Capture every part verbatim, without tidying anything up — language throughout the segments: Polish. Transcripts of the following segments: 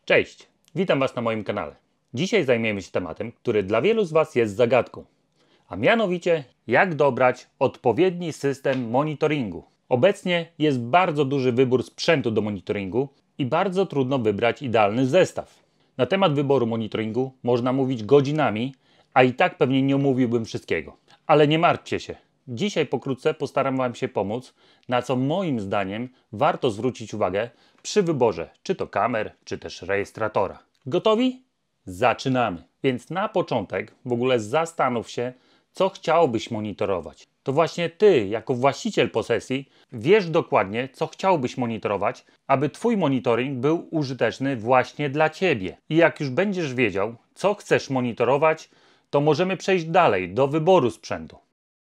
Cześć, witam Was na moim kanale. Dzisiaj zajmiemy się tematem, który dla wielu z Was jest zagadką, a mianowicie jak dobrać odpowiedni system monitoringu. Obecnie jest bardzo duży wybór sprzętu do monitoringu i bardzo trudno wybrać idealny zestaw. Na temat wyboru monitoringu można mówić godzinami, a i tak pewnie nie omówiłbym wszystkiego. Ale nie martwcie się. Dzisiaj pokrótce postaram Wam się pomóc, na co moim zdaniem warto zwrócić uwagę przy wyborze czy to kamer, czy też rejestratora. Gotowi? Zaczynamy. Więc na początek w ogóle zastanów się, co chciałbyś monitorować. To właśnie Ty, jako właściciel posesji, wiesz dokładnie, co chciałbyś monitorować, aby Twój monitoring był użyteczny właśnie dla Ciebie. I jak już będziesz wiedział, co chcesz monitorować, to możemy przejść dalej do wyboru sprzętu.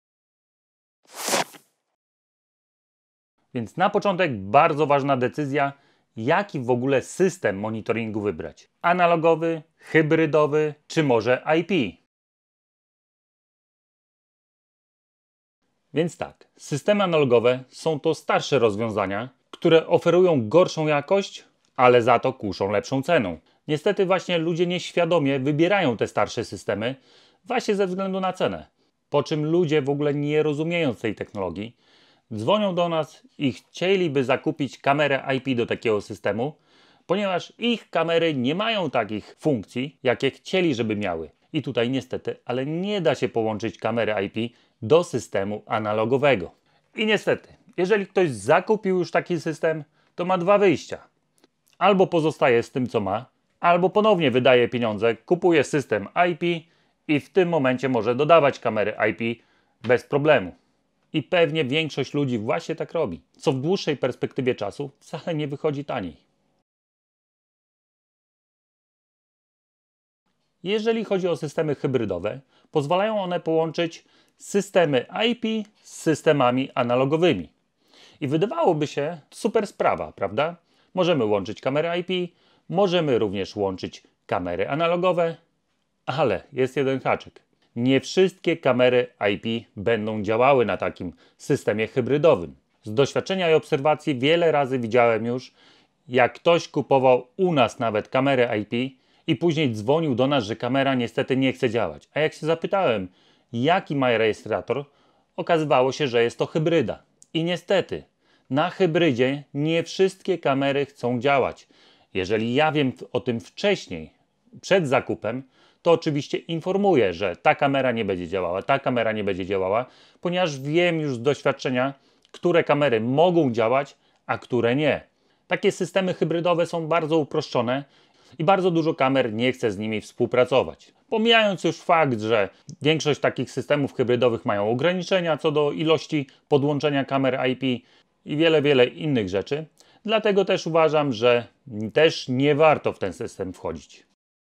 Więc na początek bardzo ważna decyzja, jaki w ogóle system monitoringu wybrać. Analogowy, hybrydowy, czy może I P. Więc tak, systemy analogowe są to starsze rozwiązania, które oferują gorszą jakość, ale za to kuszą lepszą ceną. Niestety właśnie ludzie nieświadomie wybierają te starsze systemy właśnie ze względu na cenę. Po czym ludzie w ogóle nie rozumiejąc tej technologii, dzwonią do nas i chcieliby zakupić kamerę I P do takiego systemu, ponieważ ich kamery nie mają takich funkcji, jakie chcieli, żeby miały. I tutaj niestety, ale nie da się połączyć kamery I P do systemu analogowego. I niestety, jeżeli ktoś zakupił już taki system, to ma dwa wyjścia. Albo pozostaje z tym, co ma, albo ponownie wydaje pieniądze, kupuje system I P i w tym momencie może dodawać kamery I P bez problemu. I pewnie większość ludzi właśnie tak robi, co w dłuższej perspektywie czasu wcale nie wychodzi taniej. Jeżeli chodzi o systemy hybrydowe, pozwalają one połączyć systemy I P z systemami analogowymi. I wydawałoby się super sprawa, prawda? Możemy łączyć kamery I P, możemy również łączyć kamery analogowe, ale jest jeden haczyk. Nie wszystkie kamery I P będą działały na takim systemie hybrydowym. Z doświadczenia i obserwacji wiele razy widziałem już, jak ktoś kupował u nas nawet kamerę I P i później dzwonił do nas, że kamera niestety nie chce działać. A jak się zapytałem, jaki ma rejestrator, okazywało się, że jest to hybryda. I niestety, na hybrydzie nie wszystkie kamery chcą działać. Jeżeli ja wiem o tym wcześniej, przed zakupem, to oczywiście informuję, że ta kamera nie będzie działała, ta kamera nie będzie działała, ponieważ wiem już z doświadczenia, które kamery mogą działać, a które nie. Takie systemy hybrydowe są bardzo uproszczone i bardzo dużo kamer nie chce z nimi współpracować. Pomijając już fakt, że większość takich systemów hybrydowych mają ograniczenia co do ilości podłączenia kamer I P i wiele, wiele innych rzeczy, dlatego też uważam, że też nie warto w ten system wchodzić.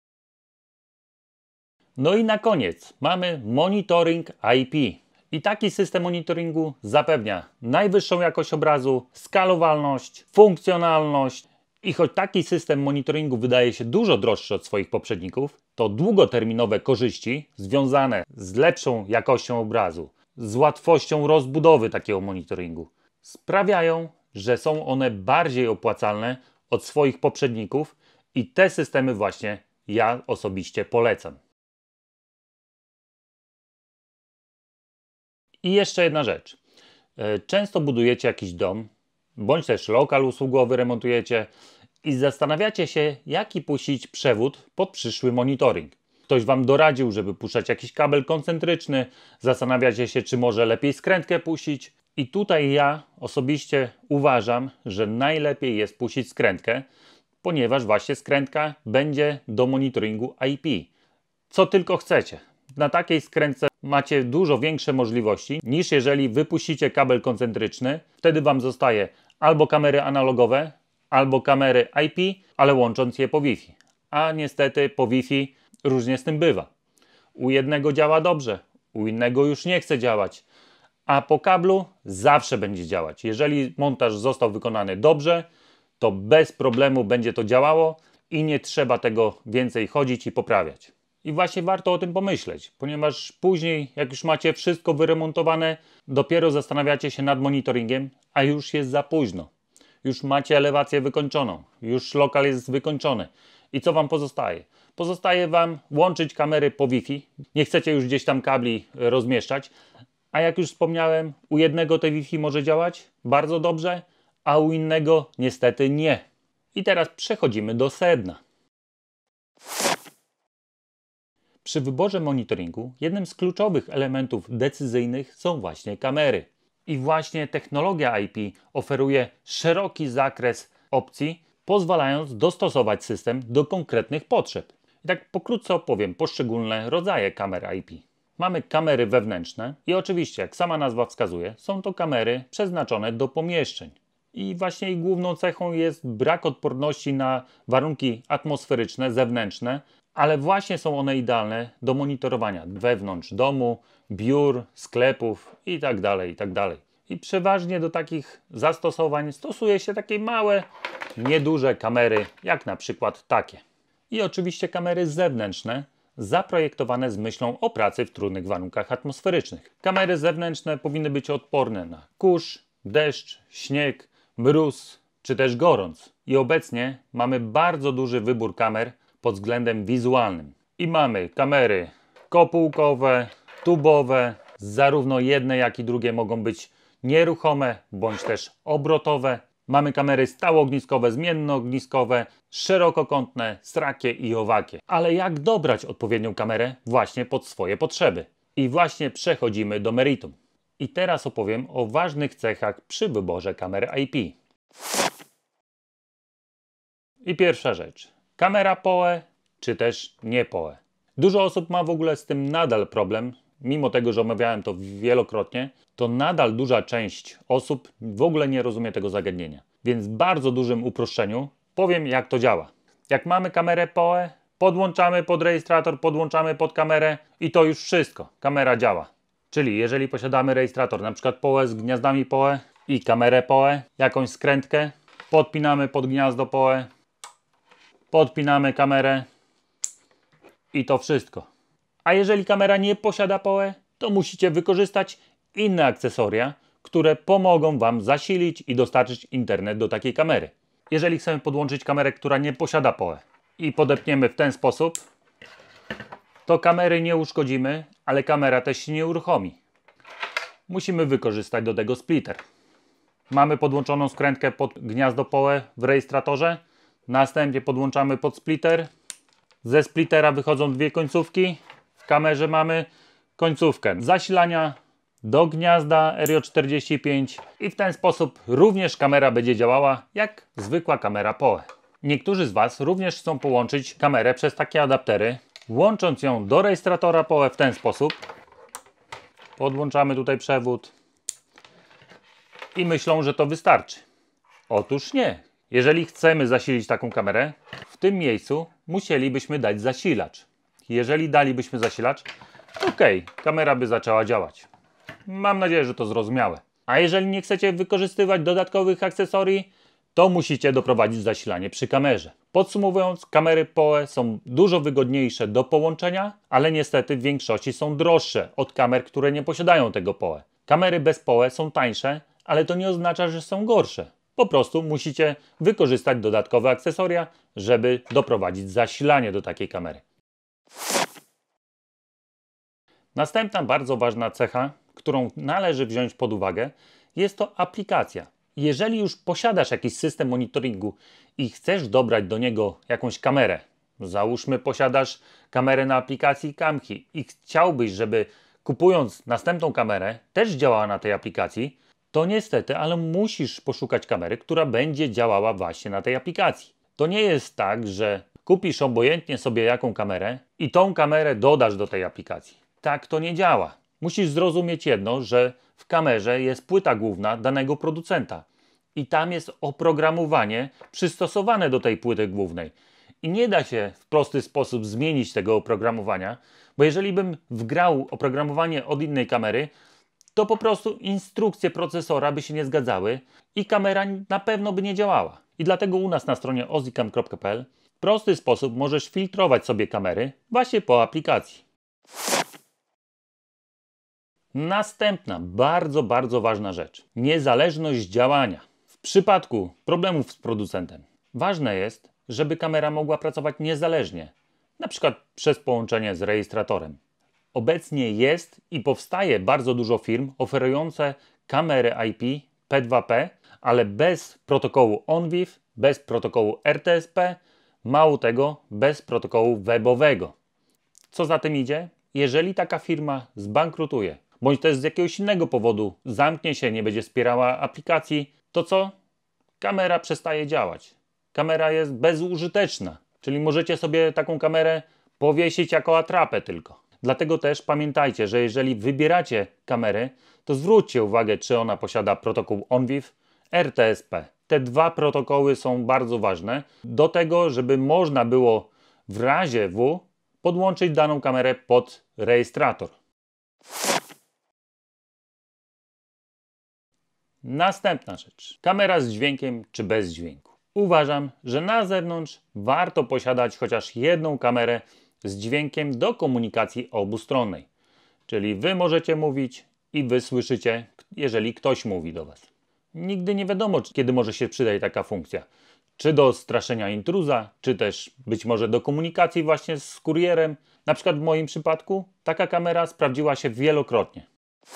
No i na koniec mamy monitoring I P. I taki system monitoringu zapewnia najwyższą jakość obrazu, skalowalność, funkcjonalność. I choć taki system monitoringu wydaje się dużo droższy od swoich poprzedników, to długoterminowe korzyści związane z lepszą jakością obrazu, z łatwością rozbudowy takiego monitoringu sprawiają, że są one bardziej opłacalne od swoich poprzedników i te systemy właśnie ja osobiście polecam. I jeszcze jedna rzecz. Często budujecie jakiś dom, bądź też lokal usługowy remontujecie i zastanawiacie się, jaki puścić przewód pod przyszły monitoring. Ktoś Wam doradził, żeby puszczać jakiś kabel koncentryczny, zastanawiacie się, czy może lepiej skrętkę puścić. I tutaj ja osobiście uważam, że najlepiej jest puścić skrętkę, ponieważ właśnie skrętka będzie do monitoringu I P. Co tylko chcecie. Na takiej skrętce macie dużo większe możliwości niż jeżeli wypuścicie kabel koncentryczny. Wtedy Wam zostaje albo kamery analogowe, albo kamery I P, ale łącząc je po Wi-Fi. A niestety po Wi-Fi różnie z tym bywa. U jednego działa dobrze, u innego już nie chce działać, a po kablu zawsze będzie działać. Jeżeli montaż został wykonany dobrze, to bez problemu będzie to działało i nie trzeba tego więcej chodzić i poprawiać. I właśnie warto o tym pomyśleć, ponieważ później, jak już macie wszystko wyremontowane, dopiero zastanawiacie się nad monitoringiem, a już jest za późno. Już macie elewację wykończoną, już lokal jest wykończony I co Wam pozostaje? Pozostaje Wam łączyć kamery po Wi-Fi. Nie chcecie już gdzieś tam kabli rozmieszczać. A jak już wspomniałem, u jednego te Wi-Fi może działać bardzo dobrze, a u innego niestety nie. I teraz przechodzimy do sedna. Przy wyborze monitoringu jednym z kluczowych elementów decyzyjnych są właśnie kamery. I właśnie technologia I P oferuje szeroki zakres opcji, pozwalając dostosować system do konkretnych potrzeb. I tak pokrótce opowiem poszczególne rodzaje kamer I P. Mamy kamery wewnętrzne i oczywiście, jak sama nazwa wskazuje, są to kamery przeznaczone do pomieszczeń. I właśnie ich główną cechą jest brak odporności na warunki atmosferyczne, zewnętrzne, ale właśnie są one idealne do monitorowania wewnątrz domu, biur, sklepów itd., itd. I przeważnie do takich zastosowań stosuje się takie małe, nieduże kamery, jak na przykład takie. I oczywiście kamery zewnętrzne, zaprojektowane z myślą o pracy w trudnych warunkach atmosferycznych. Kamery zewnętrzne powinny być odporne na kurz, deszcz, śnieg, mróz czy też gorąc. I obecnie mamy bardzo duży wybór kamer pod względem wizualnym. I mamy kamery kopułkowe, tubowe, zarówno jedne jak i drugie mogą być nieruchome bądź też obrotowe. Mamy kamery stałoogniskowe, zmiennoogniskowe, szerokokątne, srakie i owakie. Ale jak dobrać odpowiednią kamerę właśnie pod swoje potrzeby? I właśnie przechodzimy do meritum. I teraz opowiem o ważnych cechach przy wyborze kamer I P. I pierwsza rzecz. Kamera P O E czy też nie P O E. Dużo osób ma w ogóle z tym nadal problem. Mimo tego, że omawiałem to wielokrotnie, to nadal duża część osób w ogóle nie rozumie tego zagadnienia. Więc w bardzo dużym uproszczeniu powiem, jak to działa. Jak mamy kamerę P O E, podłączamy pod rejestrator, podłączamy pod kamerę i to już wszystko. Kamera działa. Czyli jeżeli posiadamy rejestrator, na przykład P O E z gniazdami P O E i kamerę P O E, jakąś skrętkę, podpinamy pod gniazdo P O E, podpinamy kamerę i to wszystko. A jeżeli kamera nie posiada P O E, to musicie wykorzystać inne akcesoria, które pomogą Wam zasilić i dostarczyć internet do takiej kamery. Jeżeli chcemy podłączyć kamerę, która nie posiada P O E i podepniemy w ten sposób, to kamery nie uszkodzimy, ale kamera też się nie uruchomi. Musimy wykorzystać do tego splitter. Mamy podłączoną skrętkę pod gniazdo P O E w rejestratorze, następnie podłączamy pod splitter. Ze splittera wychodzą dwie końcówki. W kamerze mamy końcówkę zasilania do gniazda R J czterdzieści pięć i w ten sposób również kamera będzie działała jak zwykła kamera P O E. Niektórzy z Was również chcą połączyć kamerę przez takie adaptery, łącząc ją do rejestratora P O E w ten sposób. Podłączamy tutaj przewód i myślą, że to wystarczy. Otóż nie. Jeżeli chcemy zasilić taką kamerę, w tym miejscu musielibyśmy dać zasilacz. Jeżeli dalibyśmy zasilacz, ok, kamera by zaczęła działać. Mam nadzieję, że to zrozumiałe. A jeżeli nie chcecie wykorzystywać dodatkowych akcesorii, to musicie doprowadzić zasilanie przy kamerze. Podsumowując, kamery P O E są dużo wygodniejsze do połączenia, ale niestety w większości są droższe od kamer, które nie posiadają tego P O E. Kamery bez P O E są tańsze, ale to nie oznacza, że są gorsze. Po prostu musicie wykorzystać dodatkowe akcesoria, żeby doprowadzić zasilanie do takiej kamery. Następna bardzo ważna cecha, którą należy wziąć pod uwagę, jest to aplikacja. Jeżeli już posiadasz jakiś system monitoringu i chcesz dobrać do niego jakąś kamerę, załóżmy posiadasz kamerę na aplikacji Camki i chciałbyś, żeby kupując następną kamerę też działała na tej aplikacji, to niestety, ale musisz poszukać kamery, która będzie działała właśnie na tej aplikacji. To nie jest tak, że kupisz obojętnie sobie jaką kamerę i tą kamerę dodasz do tej aplikacji. Tak to nie działa. Musisz zrozumieć jedno, że w kamerze jest płyta główna danego producenta i tam jest oprogramowanie przystosowane do tej płyty głównej. I nie da się w prosty sposób zmienić tego oprogramowania, bo jeżeli bym wgrał oprogramowanie od innej kamery, to po prostu instrukcje procesora by się nie zgadzały i kamera na pewno by nie działała. I dlatego u nas na stronie ozicam kropka p l w prosty sposób możesz filtrować sobie kamery właśnie po aplikacji. Następna, bardzo, bardzo ważna rzecz. Niezależność działania. W przypadku problemów z producentem ważne jest, żeby kamera mogła pracować niezależnie, na przykład przez połączenie z rejestratorem. Obecnie jest i powstaje bardzo dużo firm oferujące kamery I P P dwa P, ale bez protokołu ONVIF, bez protokołu R T S P, mało tego, bez protokołu webowego. Co za tym idzie? Jeżeli taka firma zbankrutuje, bądź też z jakiegoś innego powodu zamknie się, nie będzie wspierała aplikacji, to co? Kamera przestaje działać. Kamera jest bezużyteczna, czyli możecie sobie taką kamerę powiesić jako atrapę tylko. Dlatego też pamiętajcie, że jeżeli wybieracie kamerę, to zwróćcie uwagę, czy ona posiada protokół ONVIF, R T S P. Te dwa protokoły są bardzo ważne do tego, żeby można było w razie W podłączyć daną kamerę pod rejestrator. Następna rzecz. Kamera z dźwiękiem czy bez dźwięku. Uważam, że na zewnątrz warto posiadać chociaż jedną kamerę z dźwiękiem do komunikacji obustronnej. Czyli wy możecie mówić i wy słyszycie, jeżeli ktoś mówi do was. Nigdy nie wiadomo, kiedy może się przydać taka funkcja. Czy do straszenia intruza, czy też być może do komunikacji właśnie z kurierem. Na przykład w moim przypadku taka kamera sprawdziła się wielokrotnie.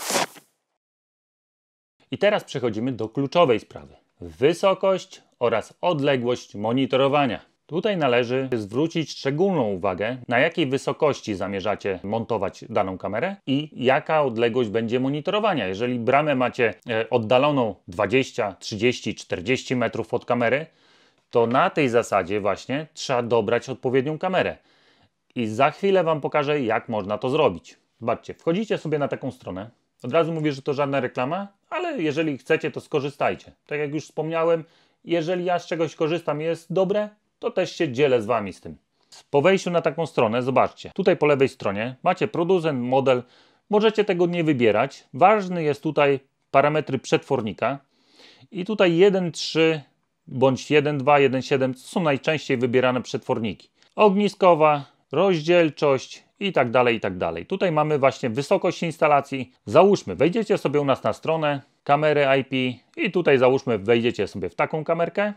I teraz przechodzimy do kluczowej sprawy. Wysokość oraz odległość monitorowania. Tutaj należy zwrócić szczególną uwagę, na jakiej wysokości zamierzacie montować daną kamerę i jaka odległość będzie monitorowania. Jeżeli bramę macie oddaloną dwadzieścia, trzydzieści, czterdzieści metrów od kamery, to na tej zasadzie właśnie trzeba dobrać odpowiednią kamerę. I za chwilę Wam pokażę, jak można to zrobić. Zobaczcie, wchodzicie sobie na taką stronę. Od razu mówię, że to żadna reklama, ale jeżeli chcecie, to skorzystajcie. Tak jak już wspomniałem, jeżeli ja z czegoś korzystam i jest dobre, to też się dzielę z Wami z tym. Po wejściu na taką stronę, zobaczcie, tutaj po lewej stronie macie producent, model, możecie tego nie wybierać. Ważny jest tutaj parametry przetwornika i tutaj jeden trzy bądź jeden dwa, jeden siedem to są najczęściej wybierane przetworniki. Ogniskowa, rozdzielczość i tak dalej, i tak dalej. Tutaj mamy właśnie wysokość instalacji. Załóżmy, wejdziecie sobie u nas na stronę, kamery I P i tutaj załóżmy, wejdziecie sobie w taką kamerkę.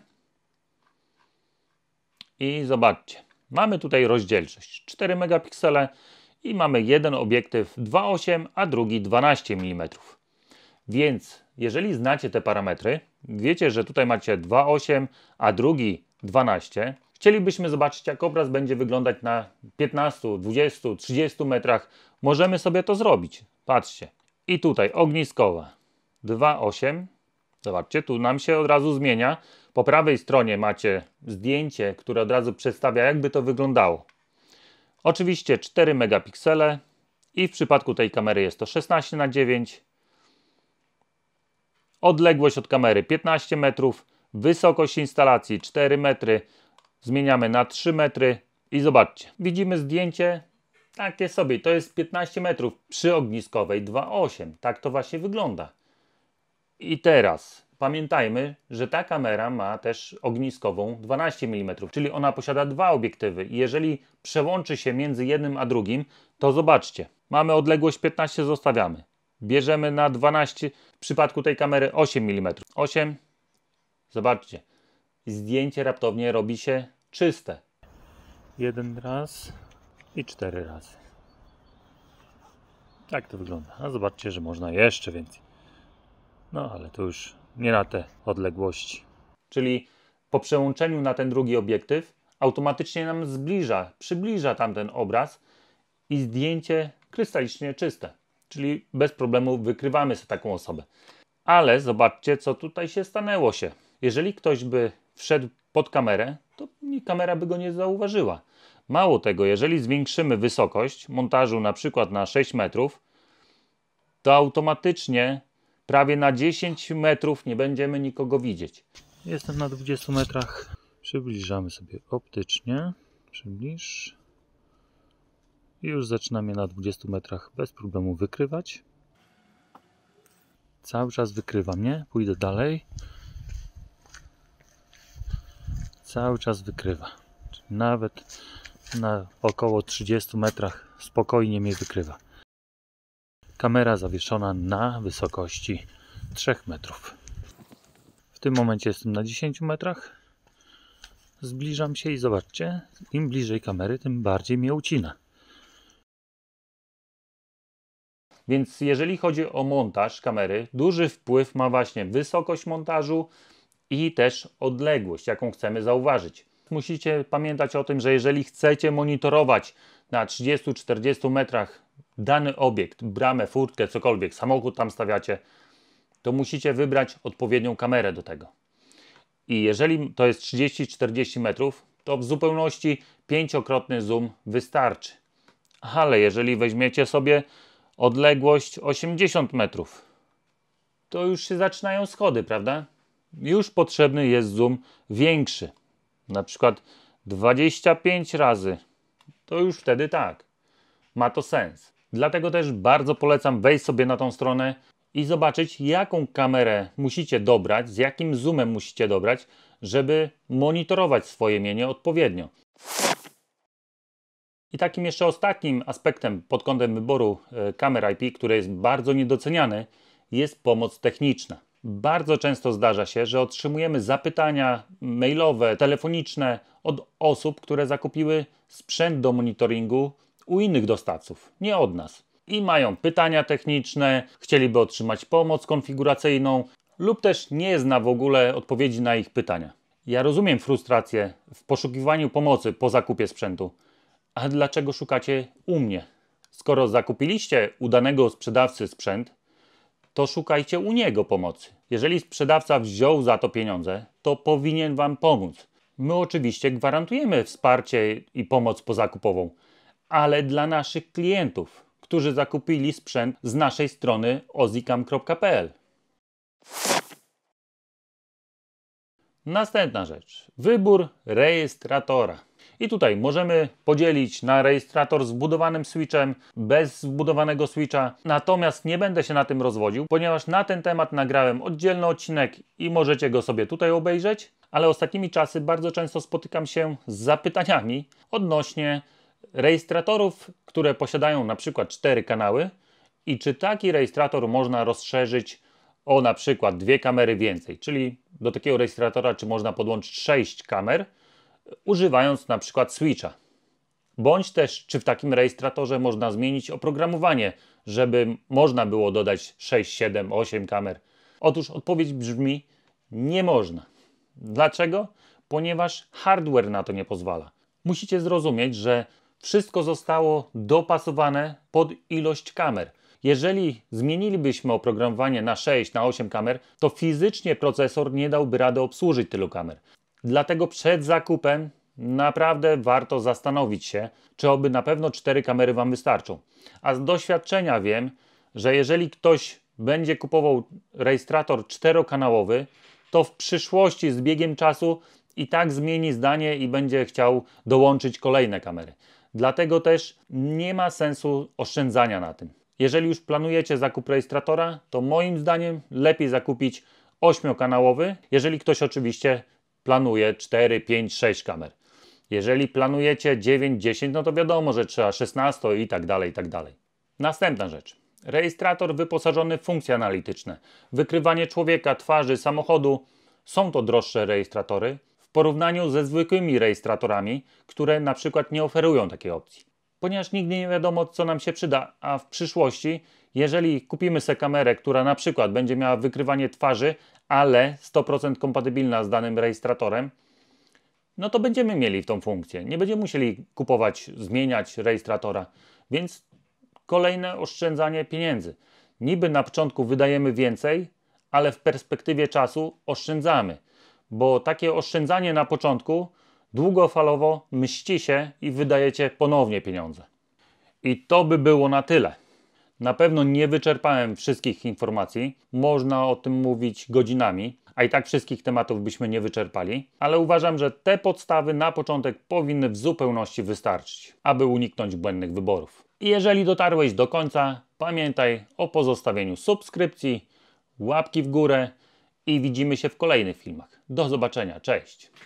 I zobaczcie, mamy tutaj rozdzielczość cztery megapiksele i mamy jeden obiektyw dwa osiem, a drugi dwanaście milimetrów. Więc jeżeli znacie te parametry, wiecie, że tutaj macie dwa osiem, a drugi dwanaście, chcielibyśmy zobaczyć, jak obraz będzie wyglądać na piętnastu, dwudziestu, trzydziestu metrach. Możemy sobie to zrobić. Patrzcie. I tutaj ogniskowa dwa osiem. Zobaczcie, tu nam się od razu zmienia. Po prawej stronie macie zdjęcie, które od razu przedstawia, jakby to wyglądało. Oczywiście cztery megapiksele i w przypadku tej kamery jest to szesnaście na dziewięć. Odległość od kamery piętnaście metrów. Wysokość instalacji cztery metry. Zmieniamy na trzy metry i zobaczcie. Widzimy zdjęcie takie sobie. To jest piętnaście metrów przy ogniskowej dwa osiem. Tak to właśnie wygląda. I teraz pamiętajmy, że ta kamera ma też ogniskową dwanaście milimetrów, czyli ona posiada dwa obiektywy. I jeżeli przełączy się między jednym a drugim, to zobaczcie. Mamy odległość piętnaście, zostawiamy. Bierzemy na dwanaście, w przypadku tej kamery osiem milimetrów. osiem, zobaczcie. Zdjęcie raptownie robi się czyste. Jeden raz i cztery razy. Tak to wygląda. A zobaczcie, że można jeszcze więcej. No ale to już nie na te odległości. Czyli po przełączeniu na ten drugi obiektyw automatycznie nam zbliża, przybliża tamten obraz i zdjęcie krystalicznie czyste. Czyli bez problemu wykrywamy sobie taką osobę. Ale zobaczcie, co tutaj się stanęło się. Jeżeli ktoś by wszedł pod kamerę, to kamera by go nie zauważyła. Mało tego, jeżeli zwiększymy wysokość montażu na przykład na sześć metrów, to automatycznie prawie na dziesięć metrów nie będziemy nikogo widzieć. Jestem na dwudziestu metrach. Przybliżamy sobie optycznie. Przybliż. I już zaczynamy na dwudziestu metrach bez problemu wykrywać. Cały czas wykrywam, nie? Pójdę dalej. Cały czas wykrywa. Czyli nawet na około trzydziestu metrach spokojnie mnie wykrywa. Kamera zawieszona na wysokości trzech metrów. W tym momencie jestem na dziesięciu metrach. Zbliżam się i zobaczcie, im bliżej kamery, tym bardziej mnie ucina. Więc jeżeli chodzi o montaż kamery, duży wpływ ma właśnie wysokość montażu i też odległość, jaką chcemy zauważyć. Musicie pamiętać o tym, że jeżeli chcecie monitorować na trzydziestu czterdziestu metrach dany obiekt, bramę, furtkę, cokolwiek, samochód tam stawiacie, to musicie wybrać odpowiednią kamerę do tego. I jeżeli to jest trzydzieści czterdzieści metrów, to w zupełności pięciokrotny zoom wystarczy. Ale jeżeli weźmiecie sobie odległość osiemdziesiąt metrów, to już się zaczynają schody, prawda? Już potrzebny jest zoom większy. Na przykład dwadzieścia pięć razy. To już wtedy tak. Ma to sens. Dlatego też bardzo polecam wejść sobie na tą stronę i zobaczyć, jaką kamerę musicie dobrać, z jakim zoomem musicie dobrać, żeby monitorować swoje mienie odpowiednio. I takim jeszcze ostatnim aspektem pod kątem wyboru kamer I P, który jest bardzo niedoceniany, jest pomoc techniczna. Bardzo często zdarza się, że otrzymujemy zapytania mailowe, telefoniczne od osób, które zakupiły sprzęt do monitoringu u innych dostawców, nie od nas. I mają pytania techniczne, chcieliby otrzymać pomoc konfiguracyjną lub też nie zna w ogóle odpowiedzi na ich pytania. Ja rozumiem frustrację w poszukiwaniu pomocy po zakupie sprzętu. A dlaczego szukacie u mnie? Skoro zakupiliście u danego sprzedawcy sprzęt, to szukajcie u niego pomocy. Jeżeli sprzedawca wziął za to pieniądze, to powinien Wam pomóc. My oczywiście gwarantujemy wsparcie i pomoc pozakupową, ale dla naszych klientów, którzy zakupili sprzęt z naszej strony ozicam kropka p l. Następna rzecz. Wybór rejestratora. I tutaj możemy podzielić na rejestrator z wbudowanym switchem, bez wbudowanego switcha. Natomiast nie będę się na tym rozwodził, ponieważ na ten temat nagrałem oddzielny odcinek i możecie go sobie tutaj obejrzeć. Ale ostatnimi czasy bardzo często spotykam się z zapytaniami odnośnie rejestratorów, które posiadają na przykład cztery kanały i czy taki rejestrator można rozszerzyć o na przykład dwie kamery więcej. Czyli do takiego rejestratora czy można podłączyć sześć kamer, używając na przykład switcha. Bądź też, czy w takim rejestratorze można zmienić oprogramowanie, żeby można było dodać sześć, siedem, osiem kamer. Otóż odpowiedź brzmi: nie można. Dlaczego? Ponieważ hardware na to nie pozwala. Musicie zrozumieć, że wszystko zostało dopasowane pod ilość kamer. Jeżeli zmienilibyśmy oprogramowanie na sześć, na osiem kamer, to fizycznie procesor nie dałby rady obsłużyć tylu kamer. Dlatego przed zakupem naprawdę warto zastanowić się, czy oby na pewno cztery kamery Wam wystarczą. A z doświadczenia wiem, że jeżeli ktoś będzie kupował rejestrator czterokanałowy, to w przyszłości z biegiem czasu i tak zmieni zdanie i będzie chciał dołączyć kolejne kamery. Dlatego też nie ma sensu oszczędzania na tym. Jeżeli już planujecie zakup rejestratora, to moim zdaniem lepiej zakupić ośmiokanałowy, jeżeli ktoś oczywiście planuje cztery, pięć, sześć kamer. Jeżeli planujecie dziewięć, dziesięć, no to wiadomo, że trzeba szesnaście i tak dalej, i tak dalej. Następna rzecz. Rejestrator wyposażony w funkcje analityczne. Wykrywanie człowieka, twarzy, samochodu. Są to droższe rejestratory w porównaniu ze zwykłymi rejestratorami, które na przykład nie oferują takiej opcji. Ponieważ nigdy nie wiadomo, co nam się przyda, a w przyszłości, jeżeli kupimy sobie kamerę, która na przykład będzie miała wykrywanie twarzy, ale sto procent kompatybilna z danym rejestratorem, no to będziemy mieli tą funkcję. Nie będziemy musieli kupować, zmieniać rejestratora, więc kolejne oszczędzanie pieniędzy. Niby na początku wydajemy więcej, ale w perspektywie czasu oszczędzamy, bo takie oszczędzanie na początku długofalowo mści się i wydajecie ponownie pieniądze. I to by było na tyle. Na pewno nie wyczerpałem wszystkich informacji, można o tym mówić godzinami, a i tak wszystkich tematów byśmy nie wyczerpali, ale uważam, że te podstawy na początek powinny w zupełności wystarczyć, aby uniknąć błędnych wyborów. I jeżeli dotarłeś do końca, pamiętaj o pozostawieniu subskrypcji, łapki w górę i widzimy się w kolejnych filmach. Do zobaczenia, cześć!